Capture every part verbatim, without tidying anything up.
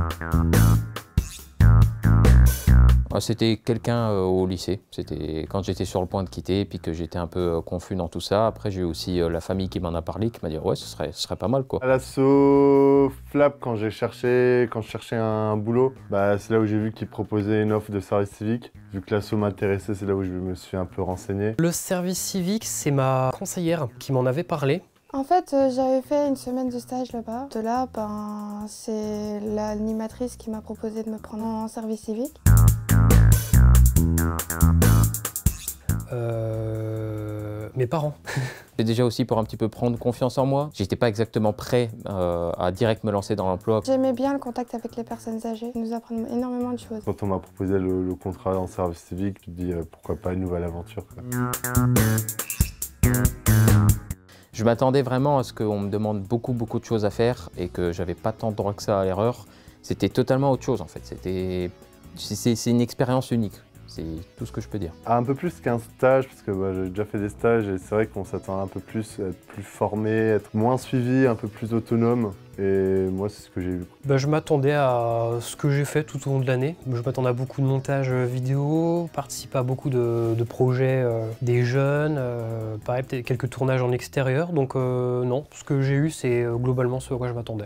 C'était quelqu'un euh, au lycée, c'était quand j'étais sur le point de quitter, puis que j'étais un peu euh, confus dans tout ça. Après j'ai eu aussi euh, la famille qui m'en a parlé, qui m'a dit ouais ce serait, ce serait pas mal quoi. À l'asso Flap, quand j'ai cherché, quand je cherchais un boulot, bah, c'est là où j'ai vu qu'ils proposaient une offre de service civique. Vu que l'asso m'intéressait, c'est là où je me suis un peu renseigné. Le service civique, c'est ma conseillère qui m'en avait parlé. En fait, euh, j'avais fait une semaine de stage là-bas. De là, ben, c'est l'animatrice qui m'a proposé de me prendre en service civique. Euh, mes parents. C'est déjà aussi pour un petit peu prendre confiance en moi. J'étais pas exactement prêt euh, à direct me lancer dans l'emploi. J'aimais bien le contact avec les personnes âgées. Ils nous apprennent énormément de choses. Quand on m'a proposé le, le contrat en service civique, je me dis euh, pourquoi pas une nouvelle aventure, quoi. Je m'attendais vraiment à ce qu'on me demande beaucoup beaucoup de choses à faire et que j'avais pas tant de droit que ça à l'erreur. C'était totalement autre chose en fait. C'était, c'est une expérience unique. C'est tout ce que je peux dire. Ah, un peu plus qu'un stage, parce que bah, j'ai déjà fait des stages et c'est vrai qu'on s'attend un peu plus à être plus formé, être moins suivi, un peu plus autonome. Et moi, c'est ce que j'ai eu. Ben, je m'attendais à ce que j'ai fait tout au long de l'année. Je m'attendais à beaucoup de montage vidéo, participer à beaucoup de, de projets euh, des jeunes, euh, pareil, peut-être quelques tournages en extérieur. Donc euh, non, ce que j'ai eu, c'est euh, globalement ce à quoi je m'attendais.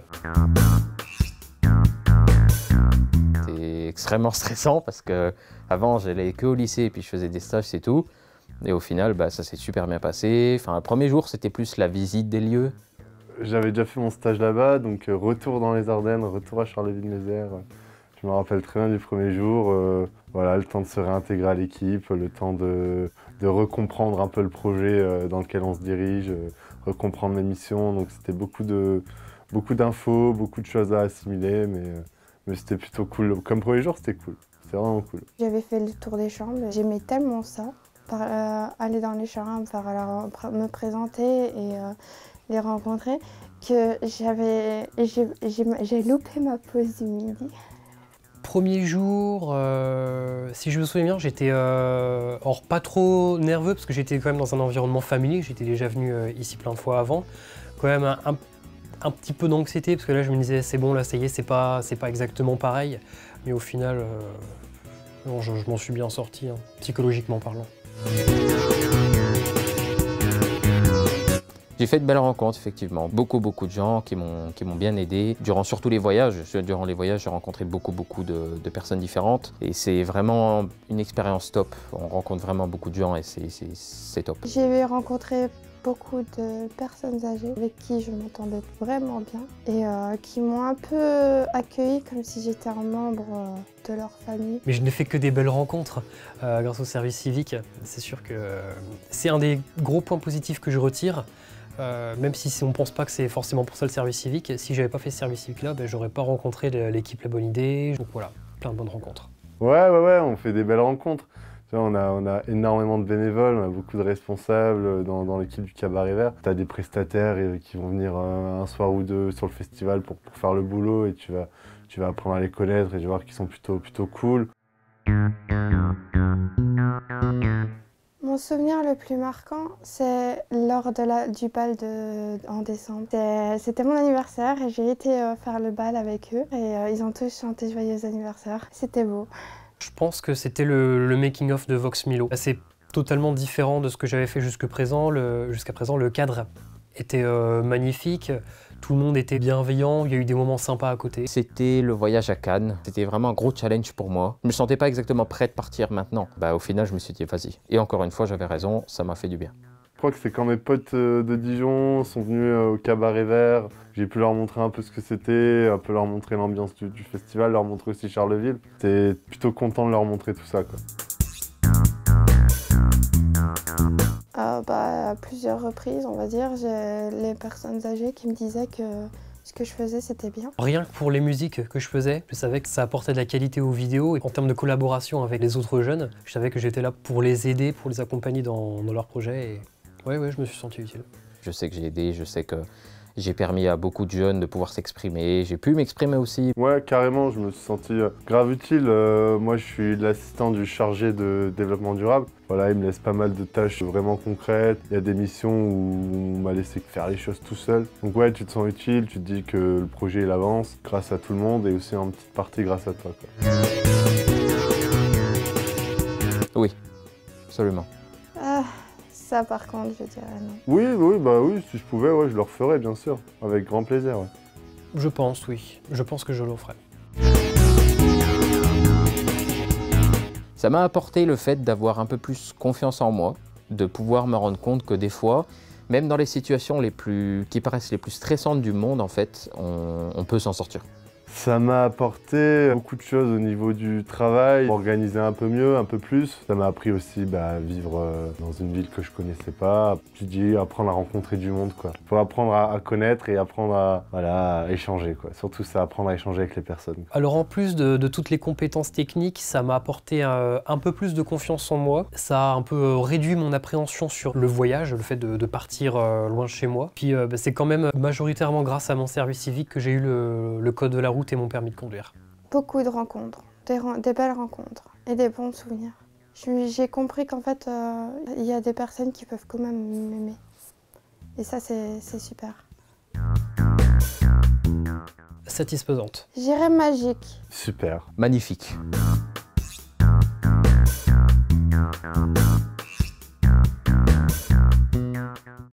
C'était extrêmement stressant parce que avant j'allais que au lycée et puis je faisais des stages, c'est tout. Et au final, bah, ça s'est super bien passé. Enfin, le premier jour, c'était plus la visite des lieux. J'avais déjà fait mon stage là-bas, donc euh, retour dans les Ardennes, retour à Charleville-Mézières. Je me rappelle très bien du premier jour. Euh, voilà, le temps de se réintégrer à l'équipe, le temps de, de recomprendre un peu le projet euh, dans lequel on se dirige, euh, recomprendre les missions. Donc c'était beaucoup de, beaucoup d'infos, beaucoup de choses à assimiler, mais, euh, mais c'était plutôt cool. Comme premier jour, c'était cool. C'était vraiment cool. J'avais fait le tour des chambres. J'aimais tellement ça. Par, euh, aller dans les chambres, faire, alors, me présenter et euh, les rencontrer, que j'avais, j'ai loupé ma pause du midi. Premier jour, euh, si je me souviens bien, j'étais euh, or pas trop nerveux parce que j'étais quand même dans un environnement familier, j'étais déjà venu euh, ici plein de fois avant. Quand même un, un, un petit peu d'anxiété parce que là je me disais c'est bon, là ça y est, c'est pas, c'est pas exactement pareil. Mais au final, euh, non, je, je m'en suis bien sorti, hein, psychologiquement parlant. J'ai fait de belles rencontres, effectivement. Beaucoup, beaucoup de gens qui m'ont qui m'ont bien aidé. Durant surtout les voyages, durant les voyages, j'ai rencontré beaucoup, beaucoup de, de personnes différentes. Et c'est vraiment une expérience top. On rencontre vraiment beaucoup de gens et c'est top. J'ai rencontré beaucoup de personnes âgées avec qui je m'entendais vraiment bien et euh, qui m'ont un peu accueilli comme si j'étais un membre euh, de leur famille. Mais je n'ai fait que des belles rencontres euh, grâce au service civique. C'est sûr que euh, c'est un des gros points positifs que je retire. Euh, même si, si on ne pense pas que c'est forcément pour ça le service civique, si j'avais pas fait ce service civique là, ben, j'aurais pas rencontré l'équipe La Bonne Idée. Donc voilà, plein de bonnes rencontres. Ouais, ouais, ouais, on fait des belles rencontres. Tu vois, on a, on a énormément de bénévoles, on a beaucoup de responsables dans, dans l'équipe du Cabaret Vert. Tu as des prestataires qui vont venir un, un soir ou deux sur le festival pour, pour faire le boulot et tu vas, tu vas apprendre à les connaître et tu vas voir qu'ils sont plutôt, plutôt cool. Mon souvenir le plus marquant, c'est lors de la, du bal de, en décembre. C'était mon anniversaire et j'ai été euh, faire le bal avec eux et euh, ils ont tous chanté joyeux anniversaire. C'était beau. Je pense que c'était le, le making-of de Vox Milo. C'est totalement différent de ce que j'avais fait jusqu'à présent. Le, jusqu'à présent, le cadre était euh, magnifique. Tout le monde était bienveillant, il y a eu des moments sympas à côté. C'était le voyage à Cannes. C'était vraiment un gros challenge pour moi. Je me sentais pas exactement prêt de partir maintenant. Bah, au final, je me suis dit, vas-y. Et encore une fois, j'avais raison, ça m'a fait du bien. Je crois que c'est quand mes potes de Dijon sont venus au Cabaret Vert. J'ai pu leur montrer un peu ce que c'était, un peu leur montrer l'ambiance du, du festival, leur montrer aussi Charleville. J'étais plutôt content de leur montrer tout ça, quoi. Euh, bah, à plusieurs reprises, on va dire, j'ai les personnes âgées qui me disaient que ce que je faisais, c'était bien. Rien que pour les musiques que je faisais, je savais que ça apportait de la qualité aux vidéos. Et en termes de collaboration avec les autres jeunes, je savais que j'étais là pour les aider, pour les accompagner dans, dans leurs projets. Et ouais, ouais, je me suis senti utile. Je sais que j'ai aidé, je sais que J'ai permis à beaucoup de jeunes de pouvoir s'exprimer. J'ai pu m'exprimer aussi. Ouais, carrément, je me suis senti euh, grave utile. Euh, moi, je suis l'assistant du chargé de développement durable. Voilà, il me laisse pas mal de tâches vraiment concrètes. Il y a des missions où on m'a laissé faire les choses tout seul. Donc ouais, tu te sens utile, tu te dis que le projet il avance grâce à tout le monde et aussi en petite partie grâce à toi, quoi. Oui, absolument. Ah, ça par contre, je dirais non. Oui, oui, bah oui, si je pouvais, ouais, je le referais, bien sûr. Avec grand plaisir, ouais. Je pense, oui. Je pense que je le ferai. Ça m'a apporté le fait d'avoir un peu plus confiance en moi, de pouvoir me rendre compte que des fois, même dans les situations les plus, qui paraissent les plus stressantes du monde, en fait, on, on peut s'en sortir. Ça m'a apporté beaucoup de choses au niveau du travail, organiser un peu mieux, un peu plus. Ça m'a appris aussi bah, à vivre euh, dans une ville que je connaissais pas. Je dis apprendre à rencontrer du monde, quoi. Faut apprendre à, à connaître et apprendre à, voilà, à échanger, quoi. Surtout ça, apprendre à échanger avec les personnes. Alors en plus de, de toutes les compétences techniques, ça m'a apporté un, un peu plus de confiance en moi. Ça a un peu réduit mon appréhension sur le voyage, le fait de, de partir euh, loin de chez moi. Puis euh, bah, c'est quand même majoritairement grâce à mon service civique que j'ai eu le, le code de la route et mon permis de conduire. Beaucoup de rencontres, des, des belles rencontres et des bons souvenirs. J'ai compris qu'en fait, euh, il y a des personnes qui peuvent quand même m'aimer. Et ça, c'est super. Satisfaisante. J'irais magique. Super. Magnifique.